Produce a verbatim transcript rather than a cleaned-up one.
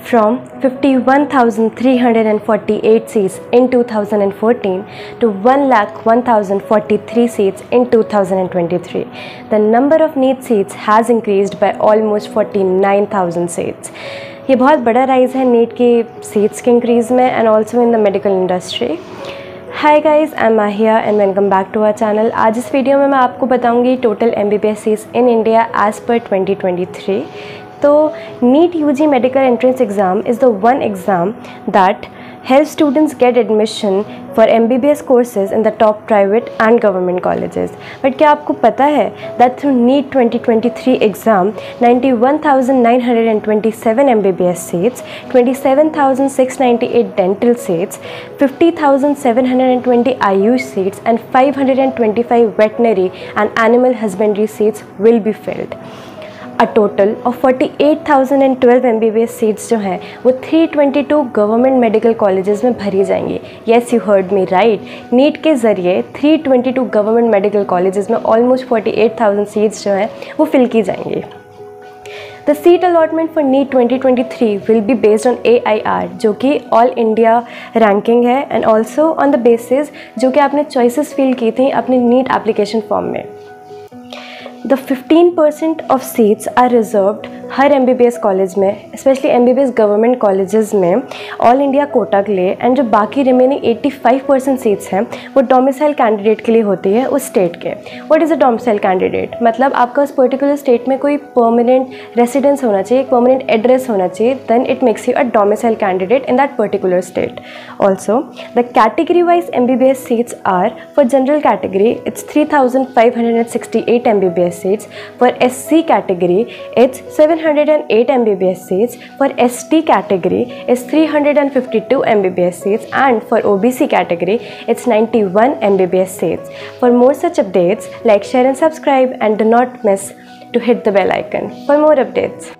from fifty-one thousand three hundred forty-eight seats in two thousand fourteen to one lakh one thousand forty-three seats in two thousand twenty-three. The number of NEET seats has increased by almost forty-nine thousand seats. ये बहुत बड़ा rise है NEET की seats के increase में and also in the medical industry. Hi guys, I am Mahiya and welcome back to our channel. आज इस वीडियो में मैं आपको बताऊंगी total MBBS seats in India as per twenty twenty three. तो NEET UG medical entrance exam is the one exam that helps students get admission for M B B S courses in the top private and government colleges. But क्या आपको पता है that through NEET twenty twenty-three exam, ninety-one thousand nine hundred twenty-seven M B B S seats, twenty-seven thousand six hundred ninety-eight dental seats, fifty thousand seven hundred twenty Ayush seats and five hundred twenty-five veterinary and animal husbandry seats will be filled. A total of forty-eight thousand twelve M B B S seats जो हैं वो three twenty-two government medical colleges में भरी जाएंगी. Yes, you heard me right. NEET के ज़रिए three twenty-two government medical colleges में almost forty-eight thousand seats जो हैं वो फिल की जाएंगी. The seat allotment for NEET twenty twenty-three will be based on A I R, जो कि ऑल इंडिया रैंकिंग है, and also on the basis जो कि आपने चॉइसेस फिल की थी अपने नीट एप्लीकेशन फॉर्म में. The fifteen percent of seats are reserved हर M B B S college में, specially M B B S government colleges में ऑल इंडिया कोटा के लिए, एंड जो बाकी रिमेनिंग eighty-five percent सीट्स हैं वो डोमिसाइल कैंडिडेट के लिए होती है उस स्टेट के. What is a domicile candidate? मतलब आपका उस पर्टिकुलर स्टेट में कोई परमानेंट रेसिडेंस होना चाहिए, परमानेंट एड्रेस होना चाहिए, then it makes you a domicile candidate in that particular state. Also the category wise M B B S seats are for general category it's three thousand five hundred sixty-eight M B B S seats. For S C category it's seven hundred eight M B B S seats. For S T category it's three hundred fifty-two M B B S seats, and for O B C category it's ninety-one M B B S seats. For more such updates, like, share and subscribe, and do not miss to hit the bell icon for more updates.